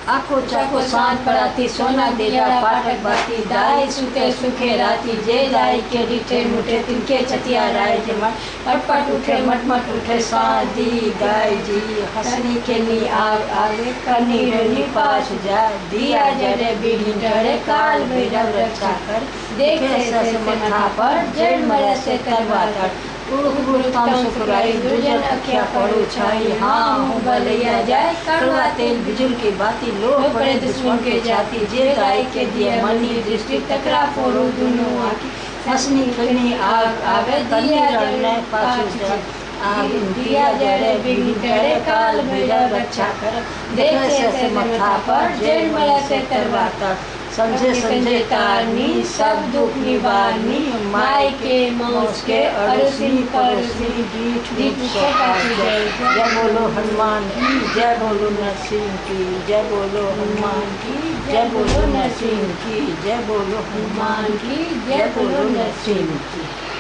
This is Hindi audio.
आखो चाको सांझ पराती सोना दिया पाठक बाती दाई सुते सुखे राती जे दाई के डिठे मुठे तिनके छतिया राय जे मटपट उठे मटमट उठे साधी गाय जी हसनी के नी आगे कनी रेनी पास जा दिया जरे बीड़ी डरे काल भैरव रक्षा कर देखे सस मथा पर जेल मरे से करवा कर दुजन अखिया पड़ो छाई हाँ हूँ बलैया जाए कड़वा तेल बिजुल की बाती लोग पड़े दुश्मन के जाति जे गाय के दिए मनी दृष्टि टकरा फोड़ो दोनों आँखी हंसनी खिलनी आग आवे दिया जलने पाछू दिया जड़े बिगड़ी टरे काल भैरव रक्षा कर देखे से मथा पर जेल मरे से करवा कर समझे समझे तारनी सब दुख निवारनी माई के मौज के अड़ोसी पड़ोसी दीठ जय बोलो हनुमान की जय बोलो नरसिंह की जय बोलो हनुमान की जय बोलो नरसिंह की जय बोलो हनुमान की जय बोलो नरसिंह की।